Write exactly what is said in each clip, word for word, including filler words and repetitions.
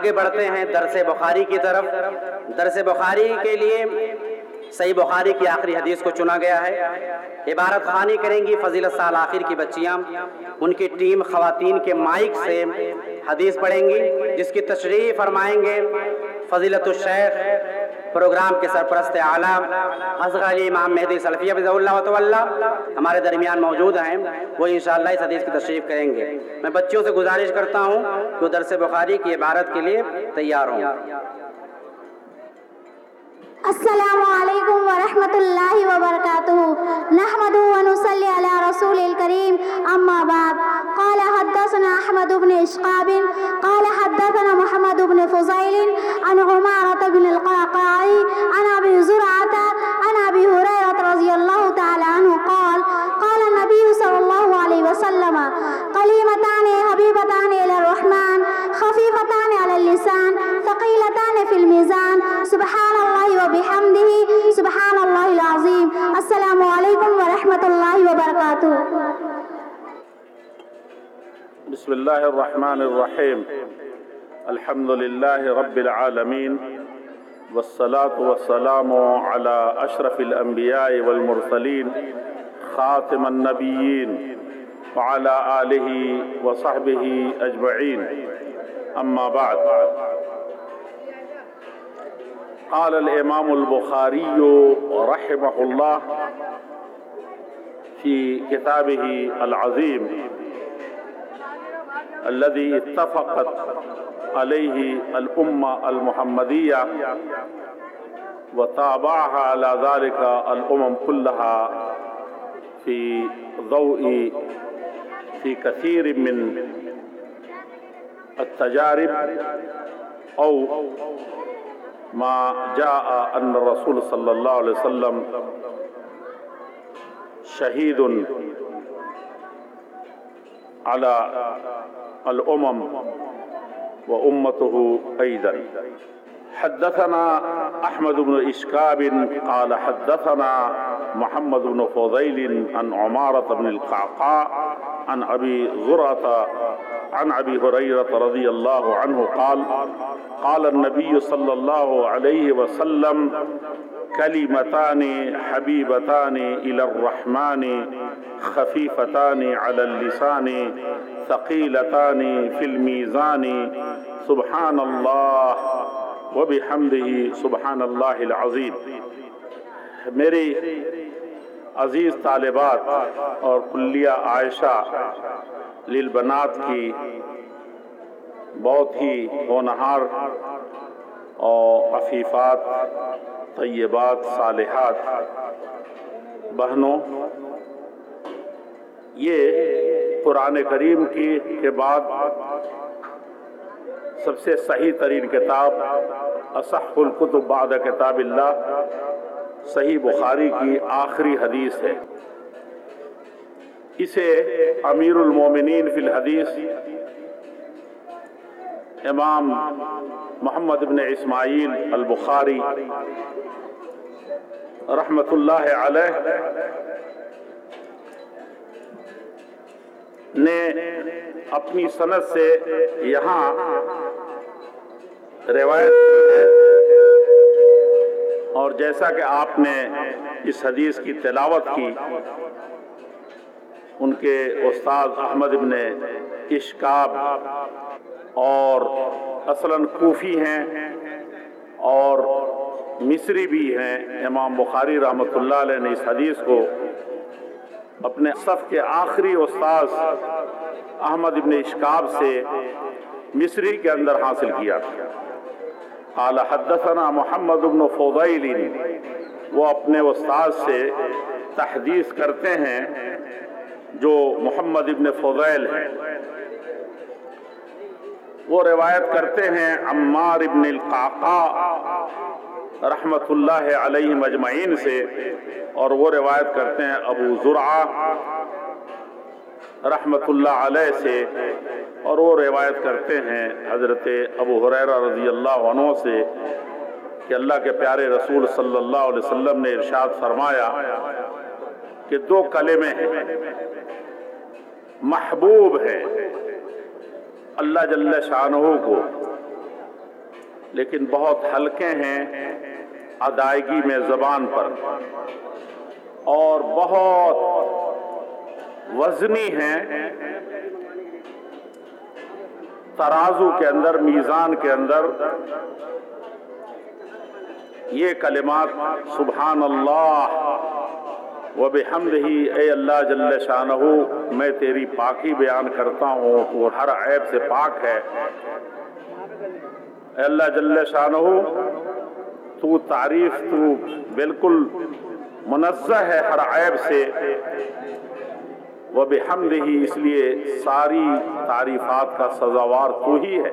آگے بڑھتے ہیں درس بخاری کی طرف۔ درس بخاری کے لیے صحیح بخاری کی آخری حدیث کو چنا گیا ہے۔ عبارت خوانی کریں گی فضیلت سال آخر کی بچیاں، ان کی ٹیم خواتین کے مائک سے حدیث پڑھیں گی، جس کی تشریح فرمائیں گے فضیلت الشیخ پروگرام کے سرپرست اعلیٰ اصغر علی امام مہدی سلفی حفظہ اللہ و تعالی ہمارے درمیان موجود ہیں، وہ انشاءاللہ اس حدیث کی تشریح کریں گے۔ میں بچیوں سے گزارش کرتا ہوں کہ وہ درس بخاری کی عبارت کے لیے تیار ہوں۔ السلام علیکم ورحمۃ اللہ وبرکاتہ، نحمد و نصلی علی رسول الکریم، اما بعد، قال حدثنا احمد بن اشقاب قال حدثنا محمد بن فضیل عن عمارة بن القعقاع عن ابی زرعة عن ابی ہریرہ رضی اللہ تعالی عنہ قال قال النبی صلی اللہ علیہ وسلم کلمتان حبیبتان الی الرحمن خفیفتان علی اللسان ثقیلتان فی المیزان سبحان اللہ وبحمدہ سبحان اللہ العظیم۔ السلام علیکم ورحمۃ اللہ وبرکاتہ۔ بسم اللہ الرحمن الرحیم، الحمد للہ رب العالمین، والصلاة والسلام علی اشرف الانبیاء والمرسلین خاتم النبیین وعلی آلہ وصحبہ اجمعین، اما بعد۔ قال الامام البخاری رحمہ اللہ فی کتابہ العظیم الذي اتفقت علیہ الامہ المحمدیہ وتابعها على ذلك الامم كلها في ضوء في كثير من التجارب او ما جاء ان الرسول صلی اللہ علیہ وسلم شہید على الامم وامته ايضا۔ حدثنا احمد بن اشکاب قال حدثنا محمد بن فضیل عن عمارة بن القعقاع عن ابی زرعة عن ابی ہریرہ رضی اللہ عنہ قال قال النبی صلی اللہ علیہ وسلم کلمتان حبیبتان الی الرحمن خفیفتان علی اللسان ثقیلتان فی المیزان سبحان اللہ وبحمدہ سبحان اللہ العظیم۔ میری عزیز طالبات اور کلیہ عائشہ للبنات کی بہت ہی ہونہار اور عفیفات طیبات صالحات بہنوں، یہ قرآن کریم کی کے بعد سب سے صحیح ترین کتاب اصح الکتب بعد کتاب اللہ صحیح بخاری کی آخری حدیث ہے۔ اسے امیر المومنین فی الحدیث امام محمد بن اسماعیل البخاری رحمت اللہ علیہ نے اپنی سند سے یہاں روایت ہے، اور جیسا کہ آپ نے اس حدیث کی تلاوت کی، ان کے استاد احمد بن اشکاب اور اصلاً کوفی ہیں اور مصری بھی ہیں۔ امام بخاری رحمۃ اللہ علیہ نے اس حدیث کو اپنے صف کے آخری استاذ احمد بن اشکاب سے مصری کے اندر حاصل کیا۔ قال حدثنا محمد بن فضیل، وہ اپنے استاذ سے تحدیث کرتے ہیں جو محمد ابن فضیل ہیں، وہ روایت کرتے ہیں عمار ابن القعقاع رحمت اللہ علیہ مجمعین سے، اور وہ روایت کرتے ہیں ابو زرعہ رحمت اللہ علیہ سے، اور وہ روایت کرتے ہیں حضرت ابو ہریرہ رضی اللہ عنہ سے کہ اللہ کے پیارے رسول صلی اللہ علیہ وسلم نے ارشاد فرمایا کہ دو کلمے ہیں محبوب ہیں اللہ جل شانہ کو، لیکن بہت ہلکے ہیں ادائیگی میں زبان پر اور بہت وزنی ہیں ترازو کے اندر، میزان کے اندر۔ یہ کلمات سبحان اللہ وبحمدہ، اے اللہ جل شانہ میں تیری پاکی بیان کرتا ہوں، تو ہر عیب سے پاک ہے۔ اے اللہ جل شانہ تو تعریف، تو بالکل منزہ ہے ہر عیب سے، وبحمدہ اس لیے ساری تعریفات کا سزاوار تو ہی ہے۔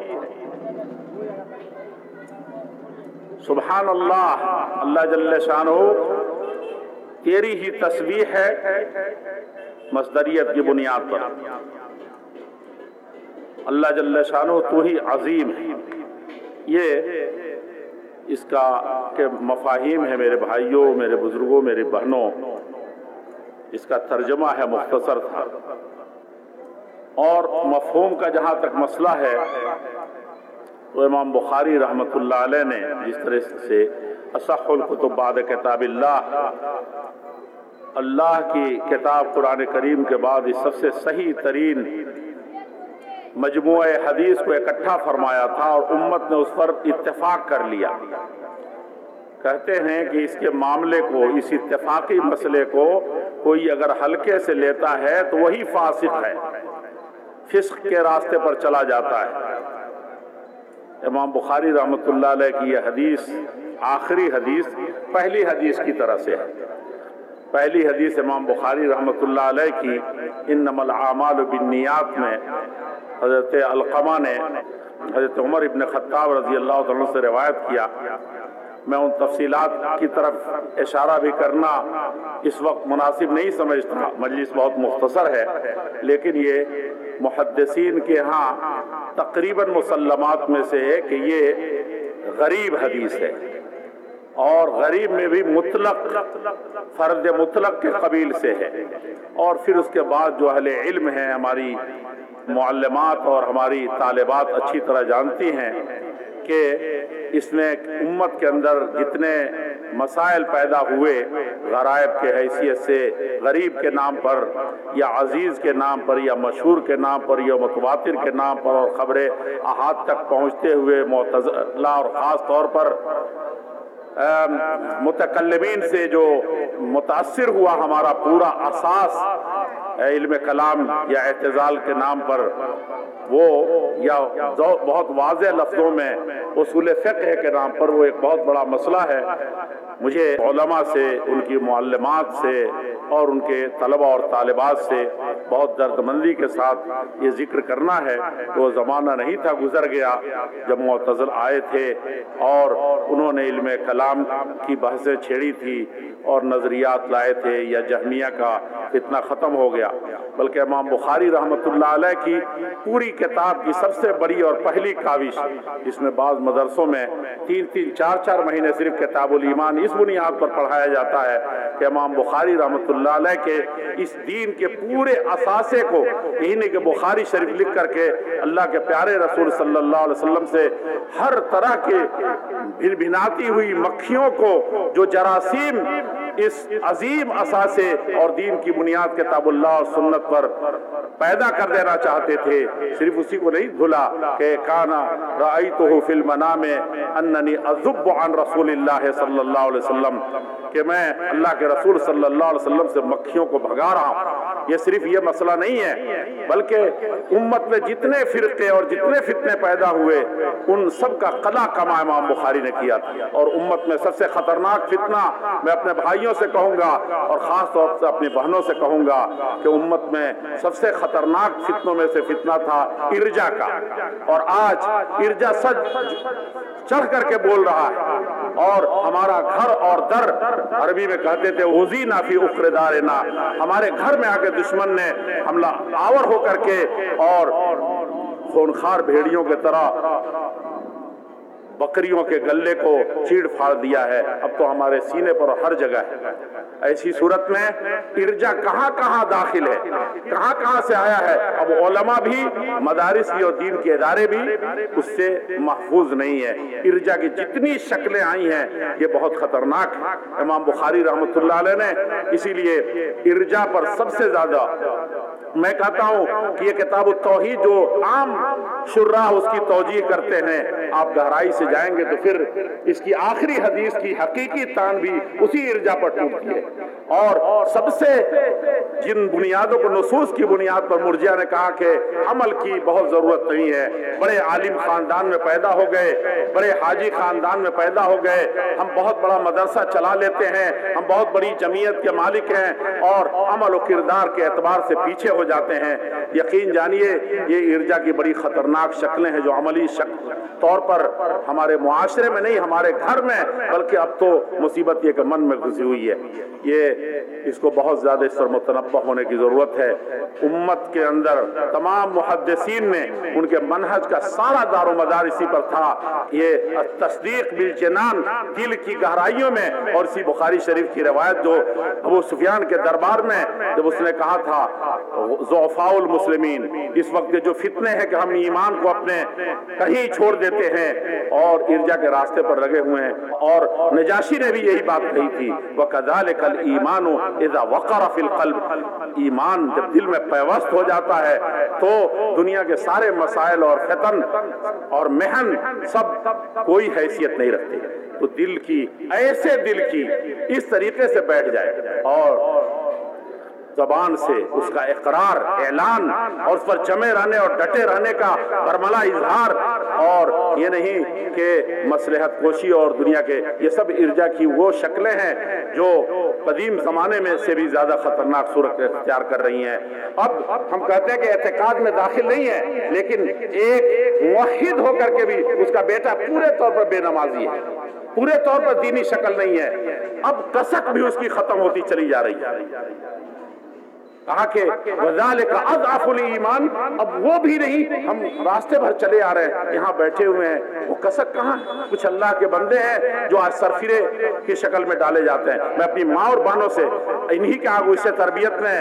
سبحان اللہ، اللہ جل شانہ تیری ہی تسبیح ہے مصدریت کی بنیاد پر۔ اللہ جل شانہ تو ہی عظیم ہے۔ یہ اس کا کہ مفاہیم ہے میرے بھائیوں، میرے بزرگوں، میرے بہنوں، اس کا ترجمہ ہے، مختصر تھا۔ اور مفہوم کا جہاں تک مسئلہ ہے تو امام بخاری رحمۃ اللہ علیہ نے جس طرح سے اصح الکتب بعد کتاب اللہ، اللہ کی کتاب قرآن کریم کے بعد اس سب سے صحیح ترین مجموعہ حدیث کو اکٹھا فرمایا تھا اور امت نے اس پر اتفاق کر لیا۔ کہتے ہیں کہ اس کے معاملے کو، اس اتفاقی مسئلے کو کوئی اگر ہلکے سے لیتا ہے تو وہی فاسق ہے، فسق کے راستے پر چلا جاتا ہے۔ امام بخاری رحمۃ اللہ علیہ کی یہ حدیث آخری حدیث پہلی حدیث کی طرح سے ہے۔ پہلی حدیث امام بخاری رحمۃ اللہ علیہ کی انما الاعمال بالنیات میں حضرت علقمہ نے حضرت عمر ابن خطاب رضی اللہ عنہ سے روایت کیا۔ میں ان تفصیلات کی طرف اشارہ بھی کرنا اس وقت مناسب نہیں سمجھتا، مجلس بہت مختصر ہے، لیکن یہ محدثین کے ہاں تقریباً مسلمات میں سے ہے کہ یہ غریب حدیث ہے، اور غریب میں بھی مطلق، فرد مطلق کے قبیل سے ہے۔ اور پھر اس کے بعد جو اہل علم ہیں، ہماری معلمات اور ہماری طالبات اچھی طرح جانتی ہیں کہ اس نے امت کے اندر جتنے مسائل پیدا ہوئے غرائب کے حیثیت سے، غریب کے نام پر یا عزیز کے نام پر یا مشہور کے نام پر یا متواتر کے نام پر، اور خبر احاد تک پہنچتے ہوئے معتزلہ اور خاص طور پر متکلمین سے جو متاثر ہوا ہمارا پورا اساس علم کلام یا اعتزال کے نام پر، وہ یا بہت واضح لفظوں میں اصول فقہ کے نام پر وہ ایک بہت بڑا مسئلہ ہے۔ مجھے علماء سے، ان کی معلمات سے اور ان کے طلبہ اور طالبات سے بہت دردمندی کے ساتھ یہ ذکر کرنا ہے کہ وہ زمانہ نہیں تھا، گزر گیا جب معتزل آئے تھے اور انہوں نے علم کلام کی بحثیں چھیڑی تھی اور نظریات لائے تھے، یا جہمیہ کا فتنہ ختم ہو گیا، بلکہ امام بخاری رحمۃ اللہ علیہ کی پوری کتاب کی سب سے بڑی اور پہلی کاوش، جس میں بعض مدرسوں میں تین تین چار چار مہینے صرف کتاب الایمان اس بنیاد پر پڑھایا جاتا ہے کہ امام بخاری رحمۃ اللہ علیہ کے اس دین کے پورے اثاثے کو، یہی نہیں کہ بخاری شریف لکھ کر کے اللہ کے پیارے رسول صلی اللہ علیہ وسلم سے ہر طرح کے بھن بھناتی ہوئی مکھیوں کو، جو جراثیم اس عظیم اثاثے اور دین کی بنیاد کتاب اللہ اور سنت پر پیدا کر دینا چاہتے تھے، صرف اسی کو نہیں دھلا کہ کانا رأیتہ فی المنام اننی اذب عن رسول اللہ صلی اللہ علیہ وسلم، کہ میں اللہ کے رسول صلی اللہ علیہ وسلم سے مکھیوں کو بھگا رہا ہوں۔ یہ صرف یہ مسئلہ نہیں ہے، بلکہ امت میں جتنے فرقے اور جتنے فتنے پیدا ہوئے ان سب کا قلع کما امام بخاری نے کیا تھا۔ اور امت میں سب سے خطرناک فتنہ میں اپنے بھائیوں سے کہوں گا اور خاص طور سے اپنی بہنوں سے کہوں گا کہ امت میں سب سے خطرناک فتنوں میں سے فتنہ تھا ارجا کا، اور آج ارجا سچ چڑھ کر کے بول رہا ہے، اور ہمارا گھر اور در، عربی میں کہتے تھے وزینا فی اخر دارنا، ہمارے گھر میں آ کے دشمن نے حملہ آور ہو کر کے اور خونخوار بھیڑیوں کے طرح بکریوں کے گلے کو چیڑ پھاڑ دیا ہے، اب تو ہمارے سینے پر ہر جگہ ہے۔ ایسی صورت میں ارجا کہاں کہاں داخل ہے، کہاں کہاں سے آیا ہے، اب علماء بھی، مدارس بھی اور دین کے ادارے بھی اس سے محفوظ نہیں ہے۔ ارجا کی جتنی شکلیں آئی ہیں یہ بہت خطرناک ہے۔ امام بخاری رحمۃ اللہ علیہ نے اسی لیے ارجا پر سب سے زیادہ، میں کہتا ہوں کہ یہ کتاب التوحید جو عام شراح اس کی توجیہ کرتے ہیں، آپ گہرائی سے جائیں گے تو پھر اس کی آخری حدیث کی حقیقی تان بھی اسی ارجا پر ٹوٹتی ہے۔ اور سب سے جن بنیادوں کو، نصوص کی بنیاد پر مرجئہ نے کہا کہ عمل کی بہت ضرورت نہیں ہے، بڑے عالم خاندان میں پیدا ہو گئے، بڑے حاجی خاندان میں پیدا ہو گئے، ہم بہت بڑا مدرسہ چلا لیتے ہیں، ہم بہت بڑی جمعیت کے مالک ہیں اور عمل و کردار کے اعتبار سے پیچھے ہو جاتے ہیں۔ یقین جانیے یہ ارجا کی بڑی خطرناک شکلیں ہیں جو عملی شکل طور پر ہمارے معاشرے میں نہیں، ہمارے گھر میں، بلکہ اب تو مصیبت یہ کہ من میں گھسی ہوئی ہے۔ یہ اس کو بہت زیادہ اس پر متنبہ ہونے کی ضرورت ہے۔ امت کے اندر تمام محدثین میں ان کے منہج کا سارا دار و مدار اسی پر تھا، یہ تصدیق بالجنان، دل کی گہرائیوں میں۔ اور اسی بخاری شریف کی روایت جو ابو سفیان کے دربار میں جب اس نے کہا تھا ضعفاء المسلمین، اس وقت جو فتنے ہیں کہ ہم ایمان کو اپنے کہیں چھوڑ دیتے ہیں اور ارجا کے راستے پر لگے ہوئے ہیں، اور نجاشی نے بھی یہی بات کہی تھی وَكَذَلِكَ الْإِيمَانُ إِذَا وَقَرَ فِي الْقَلْبِ، ایمان جب دل میں پیوست ہو جاتا ہے تو دنیا کے سارے مسائل اور فتن اور محن سب کوئی حیثیت نہیں رکھتے۔ تو دل کی، ایسے دل کی اس طریقے سے بیٹھ جائے اور زبان سے اس کا اقرار، اعلان اور اس پر جمے رہنے اور ڈٹے رہنے کا برملا اظہار، اور یہ نہیں کہ مصلحت کوشی اور دنیا کے، یہ سب ارجا کی وہ شکلیں ہیں جو قدیم زمانے میں سے بھی زیادہ خطرناک صورت اختیار کر رہی ہیں۔ اب ہم کہتے ہیں کہ اعتقاد میں داخل نہیں ہے، لیکن ایک موحد ہو کر کے بھی اس کا بیٹا پورے طور پر بے نمازی ہے، پورے طور پر دینی شکل نہیں ہے، اب کسک بھی اس کی ختم ہوتی چلی جا رہی ہے۔ کہا کہ وَذَلِكَ أَضْعَفُ الْإِيمَانِ، اب وہ بھی نہیں، ہم راستے بھر چلے آ رہے ہیں، یہاں بیٹھے ہوئے ہیں، وہ کسک کہاں؟ کچھ اللہ کے بندے ہیں جو آج سرفرے کی شکل میں ڈالے جاتے ہیں۔ میں اپنی ماں اور بہنوں سے انہی کے آگے سے تربیت میں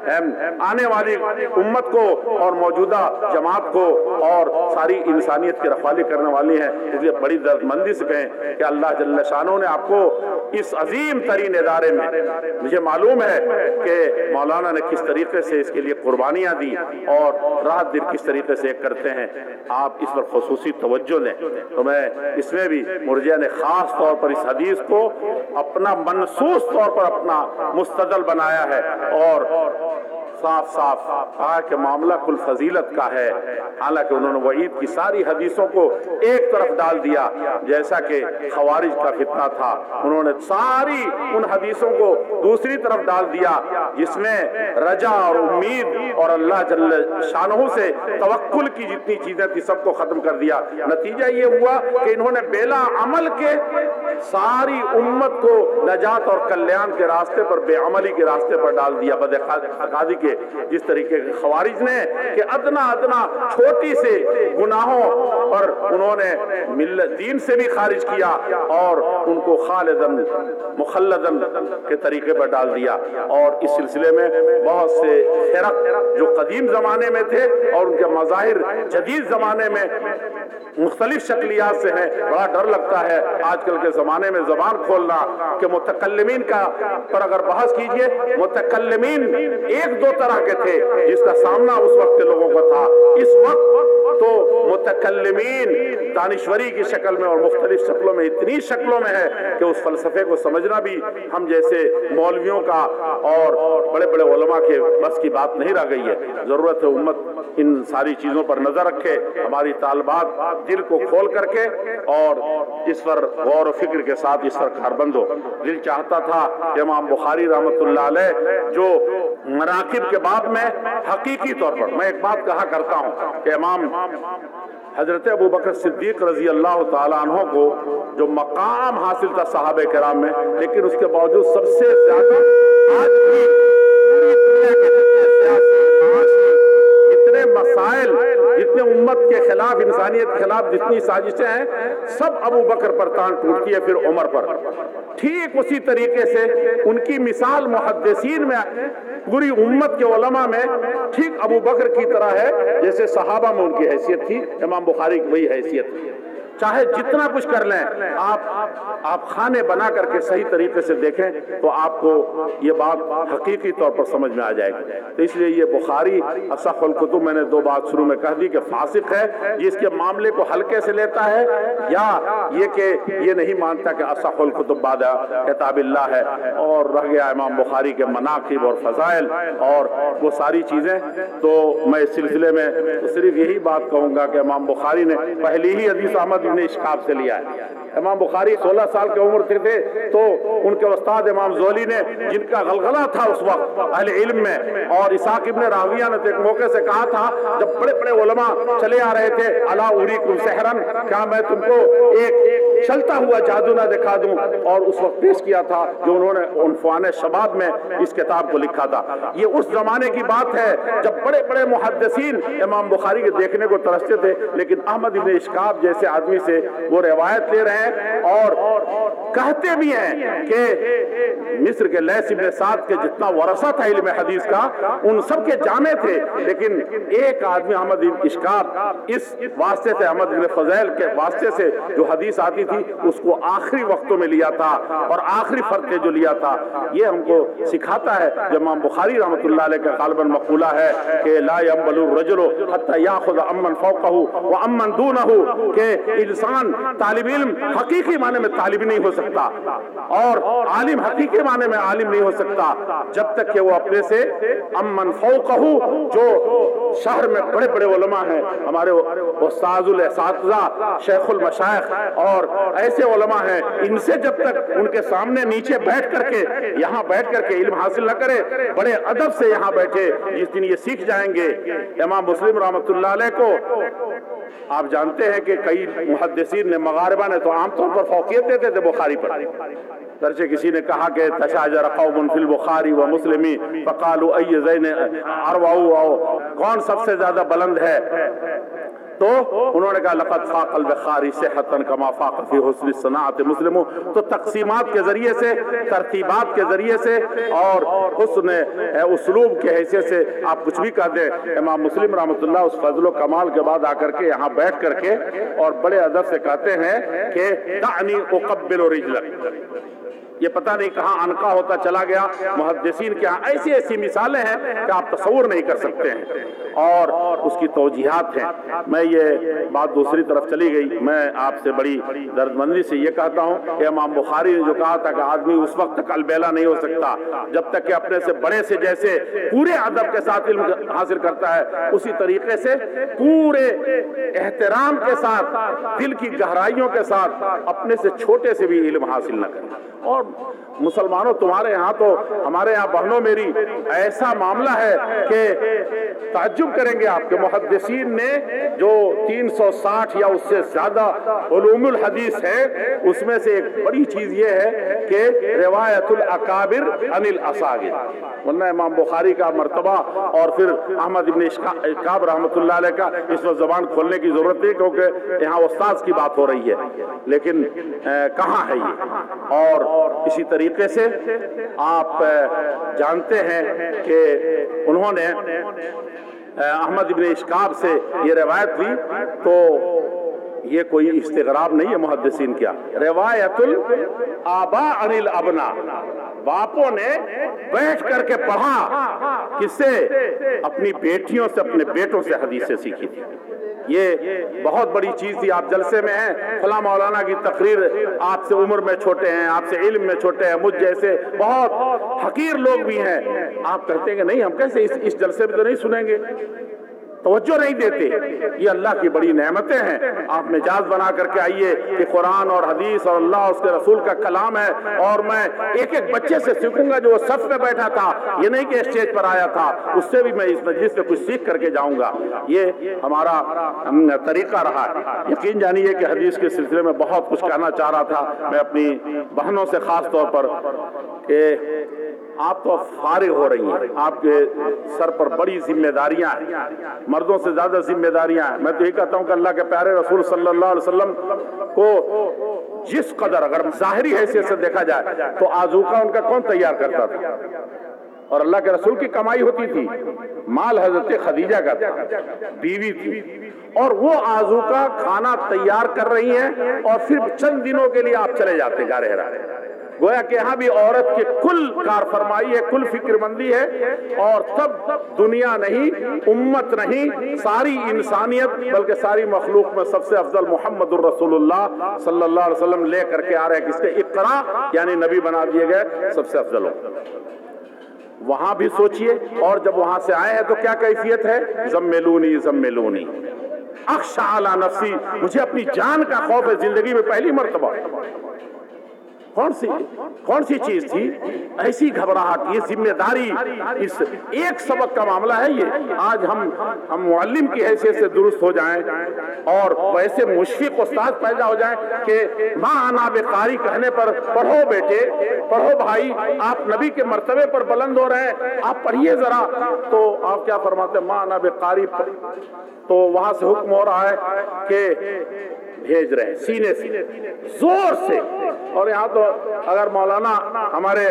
آنے والی امت کو اور موجودہ جماعت کو اور ساری انسانیت کی رکھوالی کرنے والی ہیں، اس لیے بڑی درد مندی سے کہیں کہ اللہ جل شانہ نے آپ کو اس عظیم ترین ادارے میں، مجھے معلوم ہے کہ مولانا نے کس طریقے سے اس کے لیے قربانیاں دی اور رات دن کس طریقے سے کرتے ہیں، آپ اس پر خصوصی توجہ دیں۔ تو میں اس میں بھی مرجئہ نے خاص طور پر اس حدیث کو اپنا منصوص طور پر اپنا مستدل بنایا ہے اور صاف صاف کہا کہ معاملہ کل فضیلت کا ہے، حالانکہ انہوں نے وعید کی ساری حدیثوں کو ایک طرف ڈال دیا، جیسا کہ خوارج کا فتنہ تھا، انہوں نے ساری ان حدیثوں کو دوسری طرف ڈال دیا جس میں رجا اور امید اور اللہ جل شانہ سے توکل کی جتنی چیزیں تھی سب کو ختم کر دیا۔ نتیجہ یہ ہوا کہ انہوں نے بلا عمل کے ساری امت کو نجات اور کلیان کے راستے پر، بے عملی کے راستے پر ڈال دیا، بدعقیدگی کے، جس طریقے کے خوارج نے کہ ادنا ادنا چھوٹی سے گناہوں پر انہوں نے ملت دین سے بھی خارج کیا اور ان کو خالدن مخلدن کے طریقے پر ڈال دیا۔ اور اس سلسلے میں بہت سے فرق جو قدیم زمانے میں تھے اور ان کے مظاہر جدید زمانے میں مختلف شکلیات سے ہیں، بڑا ڈر لگتا ہے آج کل کے زمانے میں زبان کھولنا کہ متکلمین کا پر اگر بحث کیجئے، متکلمین ایک دو طرح کے تھے جس کا سامنا اس وقت کے لوگوں کا تھا، اس وقت تو متکلمین دانشوری کی شکل میں اور مختلف شکلوں میں اتنی شکلوں میں ہے کہ اس فلسفے کو سمجھنا بھی ہم جیسے مولویوں کا اور بڑے بڑے علماء کے بس کی بات نہیں رہ گئی ہے۔ ضرورت ہے امت ان ساری چیزوں پر نظر رکھے، ہماری طالبات دل کو کھول کر کے اور اس پر غور و فکر کے ساتھ اس پر کاربند ہو۔ دل چاہتا تھا کہ امام بخاری رحمۃ اللہ علیہ جو مراقب کے باب میں حقیقی طور پر، میں ایک بات کہا کرتا ہوں کہ امام حضرت ابو بکر صدیق رضی اللہ تعالیٰ عنہ کو جو مقام حاصل تھا صحابہ کرام میں، لیکن اس کے باوجود سب سے زیادہ آج بھی جتنے مسائل، جتنے امت کے خلاف، انسانیت کے خلاف जितनी साजिशें हैं सब अबू बकर पर तान टूटती है, फिर उमर पर। ठीक उसी तरीके से उनकी मिसाल मुहद्दिसीन में, पूरी उम्मत के उलमा में ठीक अबू बकर की तरह है जैसे सहाबा में उनकी हैसियत थी, इमाम बुखारी की वही हैसियत थी। चाहे जितना कुछ कर लें, आप आप खाने बना करके सही तरीके से देखें तो आपको ये बात हकीकी तौर पर समझ में आ जाएगी। तो इसलिए ये बुखारी असहुल कुतुब, मैंने दो बात शुरू में कह दी कि फासिक है जिसके मामले को हल्के से लेता है, या ये कि ये नहीं मानता कि असहुल कुतुब बाद किताबिल्लाह है, और रह गया इमाम बुखारी के मनाकिब और फजाइल और वो सारी चीज़ें। तो मैं इस सिलसिले में तो सिर्फ यही बात कहूँगा कि इमाम बुखारी ने पहली ही हदीस अहमद इब्न इश्काब से लिया है। इमाम बुखारी सोलह साल की उम्र थे, थे तो उनके उस्ताद इमाम ज़ोली ने, जिनका गलगला था उस वक्त अहले इल्म में, और इसाक इब्न राविया ने तो एक मौके से कहा था जब बड़े बड़े उलमा चले आ रहे थे, अला उरीकुम सहरन, क्या मैं तुमको एक चलता हुआ जादू ना दिखा दूं, और उस वक्त पेश किया था जो उन्होंने उन्फान शबाब में इस किताब को लिखा था। ये उस जमाने की बात है जब बड़े बड़े मुहद्दिसीन इमाम बुखारी के देखने को तरसते थे, लेकिन अहमद इब्न इश्काब जैसे आदमी से वो रिवायत ले रहे हैं, और कहते भी हैं कि मिस्र के लैस इब्न साद के जितना वरसा था इल्म हदीस का, उन सब के जामे थे, लेकिन एक आदमी अहमद इब्न इश्काब इस वास्ते से, अहमद इब्न फज़ैल के वास्ते से जो हदीस आती थी उसको आखिरी वक्तों में लिया था, और आखिरी फर्क जो लिया था ये हमको सिखाता है। जब इमाम बुखारी रहमतुल्लाह अलैह का ग़ालिबन मक़ूला है कि ला यंबलु रजुलु हत्ता याख़ुज़ अम्मन फ़ौक़हु व अम्मन दूनहु, के इंसान तालिब इल्म हकीकी माने में तालिब नहीं हो सकता, और आलिम हकीकी माने में आलिम नहीं हो सकता जब तक कि वो अपने से अम्मन फ़ौक़हु, जो शहर में बड़े बड़े उलमा हैं, हमारे उस्ताज़ुल असातिज़ा, शेखुल मशाइख और ऐसे उलमा हैं, इनसे जब तक उनके सामने नीचे बैठ करके, यहाँ बैठ करके इल्म हासिल न करे, बड़े अदब से यहाँ बैठे, जिस दिन ये सीख जाएंगे। इमाम मुस्लिम रहमतुल्लाह अलैह को आप जानते हैं कि कई मुहद्दिसीन ने, मगारिबा ने तो आमतौर पर फौकियत देते थे बुखारी पर। तरचे किसी ने कहा कि तशाजर कौमुन फिल बुखारी व मुस्लिमी फकालू अय्य ज़ैन अरवाउ, कौन सबसे ज्यादा बुलंद है, तो उन्होंने कहा लक़द फ़ाक़ल बुखारी सेहतन कमा फ़ाक़ फ़ी हुस्न सनाअत मुस्लिम। तो तक़सीमात के जरिए से, तरतीबात के जरिए से और हुस्न उसलूब के हैसियत से आप कुछ भी कह दें। इमाम मुस्लिम रहमतुल्लाह उस फज़ल व कमाल के बाद आकर के यहाँ बैठ करके और बड़े अदब से कहते हैं कि दानी उक़ब्बिलु रिजलक, ये पता नहीं कहाँ अनका होता चला गया। मुहद्दिसीन के यहाँ ऐसी ऐसी मिसालें हैं कि आप तसव्वुर नहीं कर सकते हैं, और उसकी तौजीहात हैं। मैं ये बात दूसरी तरफ चली गई। मैं आपसे बड़ी दर्दमंदी से ये कहता हूँ कि इमाम बुखारी ने जो कहा था कि आदमी उस वक्त तक अलबेला नहीं हो सकता जब तक कि अपने से बड़े से जैसे पूरे अदब के साथ इल्म हासिल करता है, उसी तरीके से पूरे एहतराम के साथ, दिल की गहराइयों के साथ अपने से छोटे से भी इल्म हासिल न करे। और मुसलमानों, तुम्हारे यहाँ तो, हमारे यहाँ बहनों मेरी, ऐसा मामला है कि ताज्जुब करेंगे आपके मुहद्दिसीन ने जो तीन सौ साठ या उससे ज्यादा उलूमुल हदीस है, उसमें से एक बड़ी चीज ये है कि रिवायतुल अकाबिर अनिल असागिर, वरना इमाम बुखारी का मर्तबा और फिर अहमद इब्न इश्काब रहमतुल्लाह अलैह का इस वक्त जबान खोलने की जरूरत नहीं, क्योंकि यहाँ उस्ताद की बात हो रही है, लेकिन कहाँ है ये। और इसी तरीके से आप जानते हैं कि उन्होंने अहमद इब्न इश्काब से ये रिवायत ली, तो ये कोई इस्तिग़राब नहीं है मुहद्दिसीन क्या, रिवायतुल आबा अनिल अबना, बापों ने बैठ करके पढ़ा, किससे, अपनी बेटियों से, अपने बेटों से हदीसें सीखी थी। ये बहुत बड़ी चीज थी। आप जलसे में हैं, फला मौलाना की तकरीर, आपसे उम्र में छोटे हैं, आपसे इल्म में छोटे हैं, मुझ जैसे बहुत हकीर लोग भी हैं, आप कहते हैं कि नहीं हम कैसे इस, इस जलसे में तो नहीं सुनेंगे, तवज्जो नहीं देते। ये अल्लाह की बड़ी नेमतें हैं। आप मिजाज बना करके आइए कि कुरान और हदीस और अल्लाह उसके रसूल का कलाम है, और मैं एक एक बच्चे से सीखूंगा जो सफ में बैठा था, ये नहीं कि स्टेज पर आया था, उससे भी मैं इस मजलिस में कुछ सीख करके जाऊंगा। ये हमारा तरीका रहा। यकीन जानिए कि हदीस के सिलसिले में बहुत कुछ कहना चाह रहा था मैं अपनी बहनों से खास तौर पर, कि آپ تو فارغ ہو رہی ہیں، آپ کے سر پر بڑی ذمہ داریاں ہیں، مردوں سے زیادہ ذمہ داریاں ہیں۔ میں تو یہ کہتا ہوں کہ اللہ کے پیارے رسول صلی اللہ علیہ وسلم کو جس قدر اگر ظاہری حیثیت سے دیکھا جائے تو آذوقہ ان کا کون تیار کرتا تھا؟ اور اللہ کے رسول کی کمائی ہوتی تھی، مال حضرت خدیجہ کا تھا، بیوی تھی، اور وہ آذوقہ کھانا تیار کر رہی ہیں اور پھر چند دنوں کے لیے آپ چلے جاتے گا رہ رہے۔ گویا کہ یہاں بھی عورت کی کل کار فرمائی ہے، کل فکر مندی ہے، اور تب دنیا نہیں، امت نہیں، ساری انسانیت بلکہ ساری مخلوق میں سب سے افضل محمد الرسول اللہ صلی اللہ علیہ وسلم لے کر کے آ رہے ہیں، کس کے اقرا یعنی نبی بنا دیے گئے سب سے افضل ہو۔ وہاں بھی سوچئے، اور جب وہاں سے آئے ہیں تو کیا کیفیت ہے؟ زملونی زملونی اخشى علی نفسی، مجھے اپنی جان کا خوف ہے زندگی میں پہلی مرتبہ۔ کون سی کون سی چیز تھی؟ ایسی گھبراہٹ، یہ ذمہ داری، اس ایک سبق کا معاملہ ہے یہ۔ آج ہم ہم معلم کی حیثیت سے درست ہو جائیں اور ویسے مشفق استاد پیدا ہو جائیں کہ ماں انا بقاری کہنے پر پڑھو بیٹے، پڑھو بھائی، آپ نبی کے مرتبے پر بلند ہو رہے ہیں، آپ پڑھیے ذرا، تو آپ کیا فرماتے ہیں؟ ماں انا بقاری، تو وہاں سے حکم ہو رہا ہے کہ بھیج رہے ہیں سینے سے زور سے۔ اور یہاں تو اگر مولانا ہمارے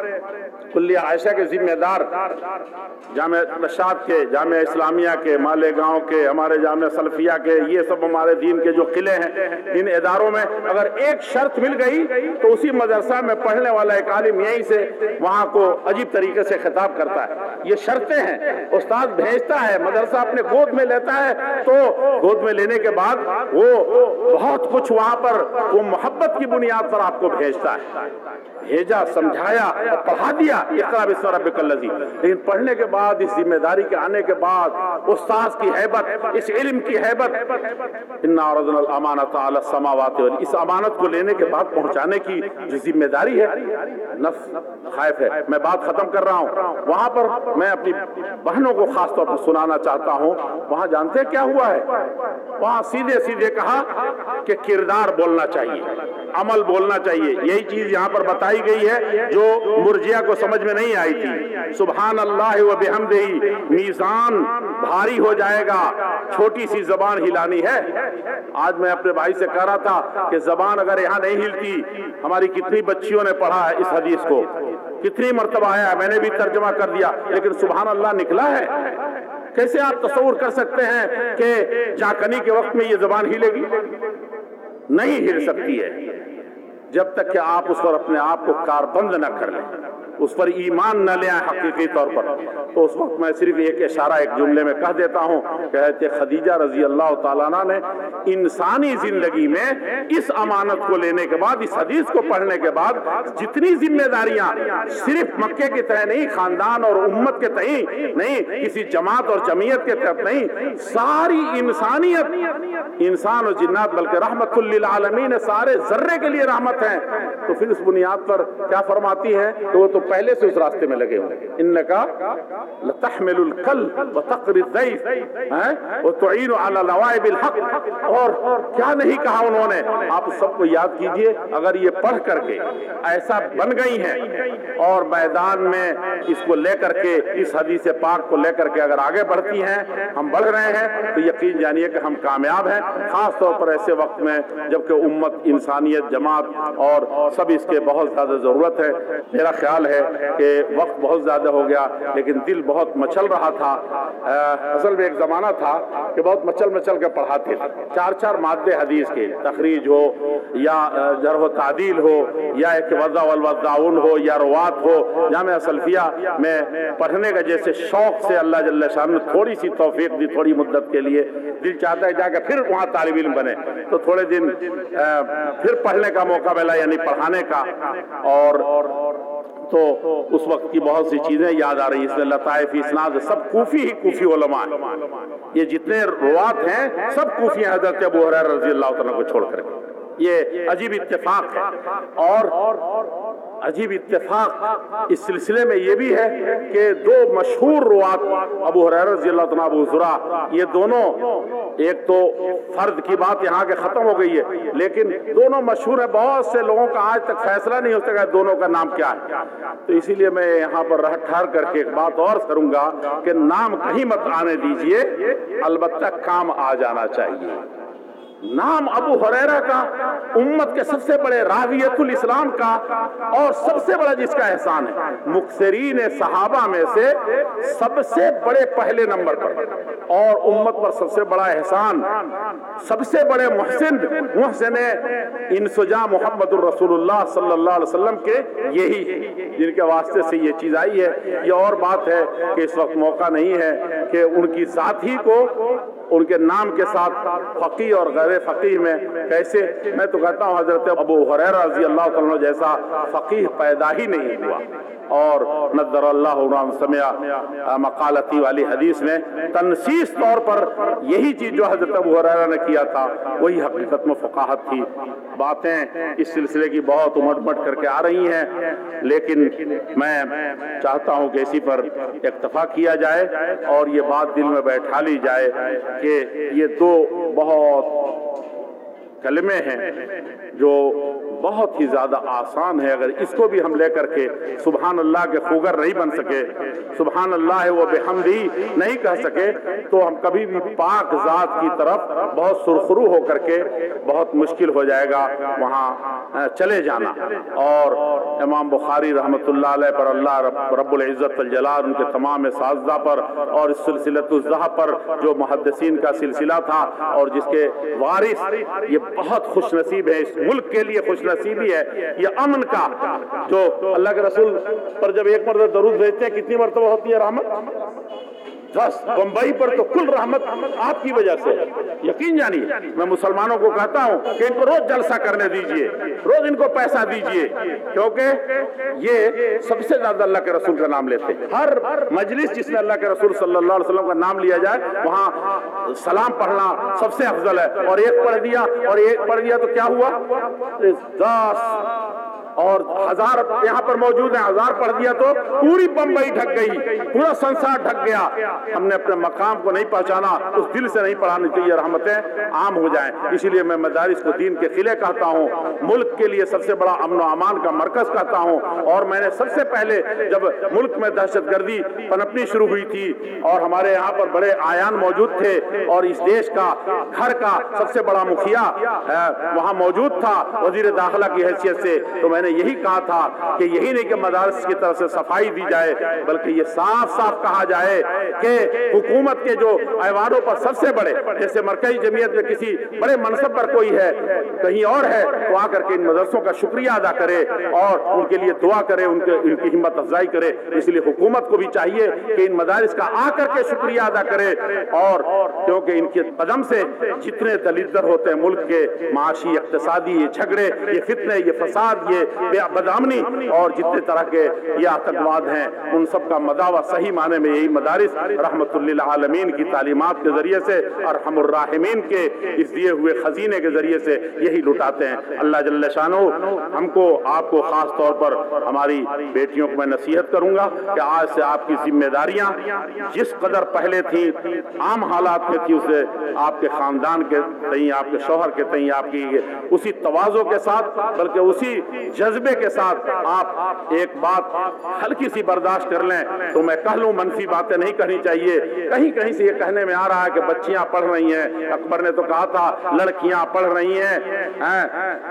کلیہ عائشہ کے ذمہ دار جامعہ نشاط کے، جامعہ اسلامیہ کے، مالیگاؤں کے، ہمارے جامعہ سلفیہ کے، یہ سب ہمارے دین کے جو قلعے ہیں، ان اداروں میں اگر ایک شرط مل گئی تو اسی مدرسہ میں پڑھنے والا ایک عالم یہیں سے وہاں کو عجیب طریقے سے خطاب کرتا ہے۔ یہ شرطیں ہیں، استاد بھیجتا ہے، مدرسہ اپنے گود میں لیتا ہے، تو گود میں لینے کے بعد وہ بہت کچھ وہاں پر وہ محبت کی بنیاد پر آپ کو بھیجتا ہے، بھیجا، سمجھایا اور پڑھا دیا، اقرأ باسم ربک الذی۔ لیکن پڑھنے کے بعد، اس ذمہ داری کے آنے کے بعد، استاذ کی ہیبت، اس علم کی ہیبت، انا عرضنا الامانۃ علی السماوات والارض، اس امانت کو لینے کے بعد پہنچانے کی جو ذمہ داری ہے، نفس خائف ہے۔ میں بات ختم کر رہا ہوں، وہاں پر میں اپنی بہنوں کو خاص طور پر سنانا چاہتا ہوں۔ وہاں جانتے ہیں کیا ہوا ہے؟ وہاں سیدھے سیدھے کہا کہ کردار بولنا چاہیے، عمل بولنا چاہیے۔ یہی چیز یہاں پر بتائی گئی ہے جو مرجئہ کو سمجھ میں نہیں آئی تھی۔ سبحان اللہ و بحمدہ، میزان بھاری ہو جائے گا، چھوٹی سی زبان ہلانی ہے۔ آج میں اپنے بھائی سے کہہ رہا تھا کہ زبان اگر یہاں نہیں ہلتی، ہماری کتنی بچیوں نے پڑھا ہے اس حدیث کو، کتنی مرتبہ آیا ہے، میں نے بھی ترجمہ کر دیا، لیکن سبحان اللہ نکلا ہے۔ کیسے آپ تصور کر سکتے ہیں کہ جاکنی کے وقت میں یہ زبان ہلے گی؟ نہیں ہل سکتی ہے جب تک کہ آپ اس پر اپنے آپ کو کاربند نہ کر لیں، اس پر ایمان نہ لیں حقیقی طور پر۔ تو اس وقت میں صرف ایک اشارہ ایک جملے میں کہہ دیتا ہوں کہ حضرت خدیجہ رضی اللہ تعالیٰ عنہ نے انسانی زندگی میں اس امانت کو لینے کے بعد، اس حدیث کو پڑھنے کے بعد، جتنی ذمہ داریاں صرف مکے کے تحت نہیں، خاندان اور امت کے تحت نہیں، کسی جماعت اور جمعیت کے تحت نہیں، ساری انسانیت، انسان اور جنات، بلکہ رحمت للعالمین، سارے ذرے کے لیے رحمت ہیں۔ تو پھر اس بنیاد پر کیا فرماتی ہیں کہ وہ تو پہلے سے اس راستے میں لگے ہوئے، انکا لتحمل الکل وتقری الضیف وتعین علی نوائب الحق۔ اور کیا نہیں کہا انہوں نے، آپ سب کو یاد کیجئے، اگر یہ پڑھ کر کے ایسا بن گئی ہیں اور میدان میں اس کو لے کر کے، اس حدیث پاک کو لے کر کے اگر آگے بڑھتی ہیں، ہم بڑھ رہے ہیں، تو یقین جانیے کہ ہم کامیاب ہیں، خاص طور پر ایسے وقت میں جبکہ امت، انسانیت، جماعت اور سب اس کے بہت زیادہ ضرورت ہے۔ میرا خیال ہے کہ وقت بہت زیادہ ہو گیا، لیکن دل بہت مچل رہا تھا۔ اصل میں ایک زمانہ تھا کہ بہت مچل مچل کے پڑھاتے تھے، چار چار مادے حدیث کے، تخریج ہو یا جرح و تعدیل ہو یا ایک وضع والوضعون ہو یا روات ہو۔ جامعہ سلفیہ میں پڑھنے کا جیسے شوق سے اللہ جل شان نے تھوڑی سی توفیق دی، تھوڑی مدت کے لیے، دل چاہتا ہے جا کے پھر وہاں طالب علم بنے، تو تھوڑے دن پھر پڑھنے کا موقع ملا، یعنی پڑھانے کا، اور تو اس وقت کی بہت سی چیزیں یاد آ رہی ہیں۔ اس میں لطائف اسناد سب کوفی ہی کوفی علماء ہیں، یہ جتنے روات ہیں سب کوفی ہیں، حضرت ابو ہریرہ رضی اللہ عنہ کو چھوڑ کر۔ یہ عجیب اتفاق ہے۔ اور عجیب اتفاق اس سلسلے میں یہ بھی ہے کہ دو مشہور روات ابو ہریرہ رضی اللہ عنہ، ابو زرع، یہ دونوں، ایک تو فرد کی بات یہاں کے ختم ہو گئی ہے لیکن دونوں مشہور ہیں، بہت سے لوگوں کا آج تک فیصلہ نہیں ہو سکا دونوں کا نام کیا ہے. تو اسی لیے میں یہاں پر رہ ٹھہر کر کے ایک بات اور کروں گا کہ نام کہیں مت آنے دیجئے، البتہ کام آ جانا چاہیے. نام ابو ہریرہ کا امت کے سب سے بڑے راویت الاسلام کا اور سب سے بڑا جس کا احسان ہے، مکثرین صحابہ میں سے سب سے بڑے پہلے نمبر پر، اور امت پر سب سے بڑا احسان، سب سے بڑے محسن محسن انسجا محمد الرسول اللہ صلی اللہ علیہ وسلم کے یہی جن کے واسطے سے یہ چیز آئی ہے. یہ اور بات ہے کہ اس وقت موقع نہیں ہے کہ ان کی ذات ہی کو ان کے نام کے ساتھ فقیہ اور غیر فقیہ میں کیسے، میں تو کہتا ہوں حضرت ابو ہریرہ رضی اللہ عنہ جیسا فقیہ پیدا ہی نہیں ہوا. اور نظر اللہ عنہ سمع مقالتی والی حدیث میں تنصیص طور پر یہی چیز جو حضرت ابو ہریرہ نے کیا تھا وہی حقیقت میں فقاہت تھی. باتیں اس سلسلے کی بہت امٹ مٹ کر کے آ رہی ہیں لیکن میں چاہتا ہوں کہ اسی پر اکتفا کیا جائے اور یہ بات دل میں بیٹھا لی جائے کہ یہ دو بہت کلمے ہیں جو بہت ہی زیادہ آسان ہے. اگر اس کو بھی ہم لے کر کے سبحان اللہ کے خوگر نہیں بن سکے، سبحان اللہ و بحمدہ نہیں کہہ سکے، تو ہم کبھی بھی پاک ذات کی طرف بہت سرخرو ہو کر کے بہت مشکل ہو جائے گا وہاں چلے جانا. اور امام بخاری رحمۃ اللہ علیہ پر، اللہ رب, رب العزت الجلال ان کے تمام اساتذہ پر اور اس سلسلۃ الذہب پر جو محدثین کا سلسلہ تھا اور جس کے وارث، یہ بہت خوش نصیب ہے، اس ملک کے لیے خوش نصیبی ہے یہ امن کا. جو اللہ کے رسول پر جب ایک مرتبہ درود بھیجتے ہیں کتنی مرتبہ ہوتی ہے رحمت؟ دس. بمبئی پر تو کل رحمت آپ کی وجہ سے. یقین جانیے میں مسلمانوں کو کہتا ہوں کہ ان کو روز جلسہ کرنے دیجئے، روز ان کو پیسہ دیجئے، کیونکہ یہ سب سے زیادہ اللہ کے رسول کا نام لیتے ہیں. ہر مجلس جس میں اللہ کے رسول صلی اللہ علیہ وسلم کا نام لیا جائے وہاں سلام پڑھنا سب سے افضل ہے. اور ایک پڑھ دیا اور ایک پڑھ دیا تو کیا ہوا؟ دس اور ہزار یہاں پر موجود ہیں، ہزار پڑھ دیا تو پوری بمبئی ڈھک گئی، پورا سنسار ڈھک گیا. ہم نے اپنے مقام کو نہیں پہچانا، اس دل سے نہیں پڑھانی چاہیے، رحمتیں عام ہو جائیں. اسی لیے میں مدارس کو دین کے قلعے کہتا ہوں، ملک کے لیے سب سے بڑا امن و امان کا مرکز کہتا ہوں. اور میں نے سب سے پہلے جب ملک میں دہشت گردی پنپنی شروع ہوئی تھی اور ہمارے یہاں پر بڑے آیان موجود تھے اور اس دیش کا گھر کا سب سے بڑا مکھیا وہاں موجود تھا وزیر داخلہ کی حیثیت سے، تو میں نے یہی کہا تھا کہ یہی نہیں کہ مدارس کی طرف سے صفائی دی جائے بلکہ یہ صاف صاف کہا جائے کہ حکومت کے جو ایوارڈوں پر سب سے بڑے، جیسے مرکزی جمعیت میں کسی بڑے منصب پر کوئی ہے کہیں اور ہے تو آ کر کے ان مدرسوں کا شکریہ ادا کرے اور ان کے لیے دعا کرے، ان کے ان کی ہمت افزائی کرے. اس لیے حکومت کو بھی چاہیے کہ ان مدارس کا آ کر کے شکریہ ادا کرے. اور کیونکہ ان کے قدم سے جتنے دلیدر ہوتے ہیں ملک کے، معاشی اقتصادی یہ جھگڑے، یہ فتنے، یہ فساد، یہ بدامنی اور جتنے طرح کے یہ آتنکواد ہیں، ان سب کا مداوع صحیح معنی میں یہی مدارس رحمت للعالمین کی تعلیمات کے ذریعے سے، ارحم الراحمین کے اس دیے ہوئے خزینے کے ذریعے سے یہی لٹاتے ہیں. اللہ جل شانہ ہم کو، آپ کو، خاص طور پر ہماری بیٹیوں کو میں نصیحت کروں گا کہ آج سے آپ کی ذمہ داریاں جس قدر پہلے تھیں عام حالات میں تھی، اسے آپ کے خاندان کے تئیں، آپ کے شوہر کے تئیں آپ کی اسی تواضع کے ساتھ بلکہ اسی جذبے کے ساتھ آپ ایک بات ہلکی سی برداشت کر لیں. تو میں کہہ لوں منفی باتیں نہیں کہنی چاہیے. کہیں کہیں سے یہ کہنے میں آ رہا ہے کہ بچیاں پڑھ رہی ہیں، اکبر نے تو کہا تھا لڑکیاں پڑھ رہی ہیں،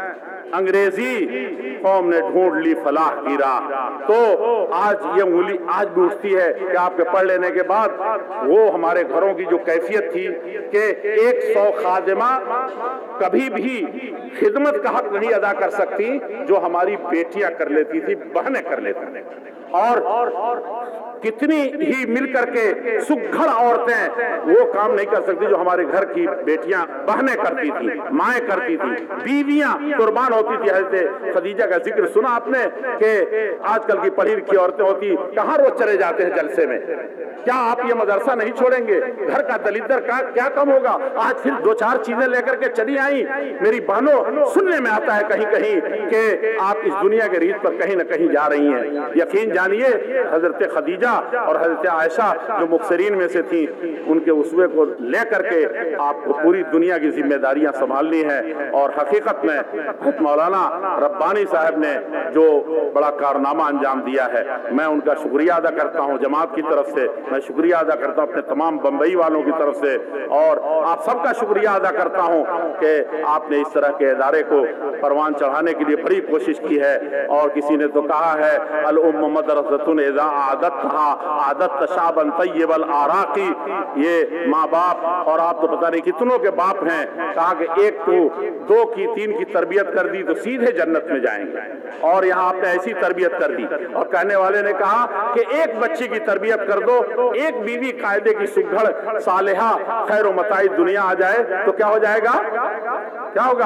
انگریزی قوم نے ڈھونڈ لی فلاح کی راہ. تو آج یہ انگلی آج بھی اٹھتی ہے کہ آپ کے پڑھ لینے کے بعد وہ ہمارے گھروں کی جو کیفیت تھی کہ ایک سو خادمہ کبھی بھی خدمت کا حق نہیں ادا کر سکتی جو ہماری بیٹیاں کر لیتی تھی، بہنیں کر لیتی تھیں. اور कितनी ही मिलकर के सुघड़ औरतें वो काम नहीं कर सकती जो हमारे घर की बेटियां बहनें करती थी, माएँ करती थी, बीवियां कुर्बान होती थी। हज़रत खदीजा का जिक्र सुना आपने कि आजकल की पढ़ी लिखी औरतें होती कहाँ रोज चले जाते हैं जलसे में। क्या आप ये मदरसा नहीं छोड़ेंगे? घर का दलिद्दर का क्या कम होगा? आज फिर दो चार चीजें लेकर के चली आई। मेरी बहनों, सुनने में आता है कहीं कहीं कि आप इस दुनिया के रीत पर कहीं न कहीं जा रही हैं। यकीन जानिए हजरत खदीजा और हजरत आयशा जो मुक्सरीन में से थी, उनके उसवे को लेकर के आपको पूरी दुनिया की जिम्मेदारियां संभालनी है। और हकीकत में हज़रत मौलाना रब्बानी साहब ने जो बड़ा कारनामा अंजाम दिया है, मैं उनका शुक्रिया अदा करता हूँ। जमात की तरफ से मैं शुक्रिया अदा करता हूँ, अपने तमाम बम्बई वालों की तरफ से, और आप सबका शुक्रिया अदा करता हूँ कि आपने इस तरह के इदारे को परवान चढ़ाने के लिए बड़ी कोशिश की है। और किसी ने तो कहा है अल उम्म मदरसतुन इज़ा आदतहा आदत तशाबन तय्यबल आराकी, ये माँ बाप, और आप तो पता नहीं कितनों के बाप हैं, कहा कि एक तो दो की तीन की तरबियत कर दी तो सीधे जन्नत में जाएंगे, और यहाँ आपने ऐसी तरबियत कर दी। और कहने वाले ने कहा कि एक बच्चे की तरबियत कर दो, एक बीवी कायदे की सुघड़ सालेहा खैर मताई दुनिया आ जाए तो क्या हो जाएगा? क्या होगा?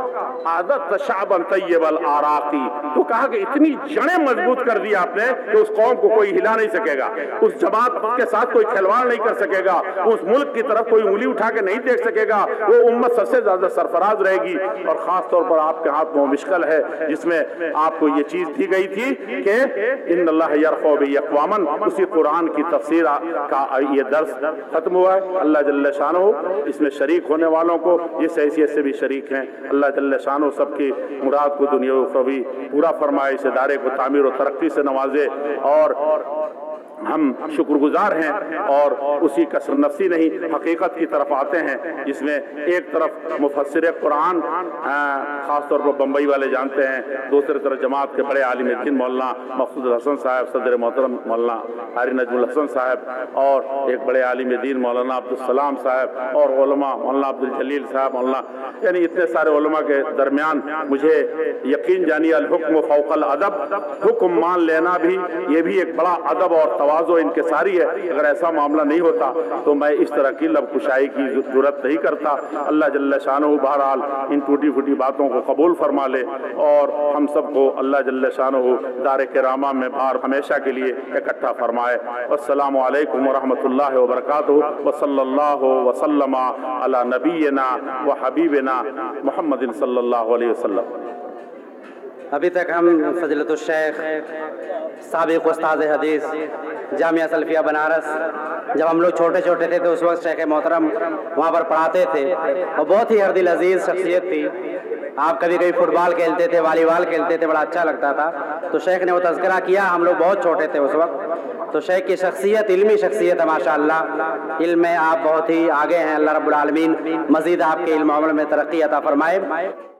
आदत तशाबन तय्यबल आराकी। तो कहा कि इतनी जड़ें मजबूत कर दी आपने कि उस कौम को कोई हिला नहीं सकेगा, उस जमात के साथ कोई खिलवाड़ नहीं कर सकेगा, उस मुल्क की तरफ कोई उंगली उठा के नहीं देख सकेगा। वो उम्मत सबसे ज्यादा सरफराज रहेगी। और खास तौर पर आपके हाथ में मिश्कल है जिसमें आपको ये चीज दी गई थी कि इन्नल्लाह यरफ़उ बिही अक़वामन, उसी कुरान की तफसीर का ये दर्स खत्म हुआ है। अल्लाह जल्ल शानहू इसमें शरीक होने वालों को जिस हैसियत से भी शरीक हैं, अल्लाह जल्ल शानहू सबकी मुराद को दुनिया उखरवी पूरा फरमाए, इस इदारे को तामीर और तरक्की से नवाजे। और हम शुक्रगुजार हैं और उसी कसर नफसी नहीं हकीकत की तरफ आते हैं, जिसमें एक तरफ मुफस्सिर कुरान ख़ास तौर पर बम्बई वाले जानते हैं, दूसरी तरफ जमात के बड़े आलिम दीन मौलाना मक़सूद हसन साहब, सदर मोहतरम मौलाना हारी नजमुल हसन साहब, और एक बड़े आलिम दीन मौलाना अब्दुल सलाम साहब, और उलमा मौलाना अब्दुल जलील साहब, मौलाना, यानी इतने सारे उलमा के दरमियान मुझे यकीन जानिए अल हुक्म फौक़ल अदब, हुक्म मान लेना भी ये भी एक बड़ा अदब और तवाज़ो इनकिसारी है। अगर ऐसा मामला नहीं होता तो मैं इस तरह की लब कुशाई की जरूरत नहीं करता। अल्लाह जल्ल शानहू बहरहाल इन टूटी फूटी बातों को कबूल फरमा ले, और हम सबको अल्लाह जल्ल शानहू दारे किरामा में बार हमेशा के लिए इकट्ठा फरमाए। अस्सलामु अलैकुम व रहमतुल्लाहि व बरकातुहू व सल्लल्लाहु व सल्लमा अला नबीना व हबीबिना मुहम्मदिन सल्लल्लाहु अलैहि वसल्लम। अभी तक हम फज़ीलतुल शेख साबिक़ उस्ताद हदीस जामिया सल्फिया बनारस, जब हम लोग छोटे छोटे थे तो उस वक्त शेख मोहतरम वहाँ पर पढ़ाते थे, और बहुत ही हरदिल अजीज़ शख्सियत थी। आप कभी कभी फुटबॉल खेलते थे, वॉलीबॉल खेलते थे, बड़ा अच्छा लगता था। तो शेख ने वो तज़किरा किया, हम लोग बहुत छोटे थे उस वक्त। तो शेख की शख्सियत इल्मी शख्सियत है माशाअल्लाह, इल्म में आप बहुत ही आगे हैं। अल्लाह रब्बुल आलमीन मज़ीद आपके इल्म अमल में तरक्की अता फरमाए।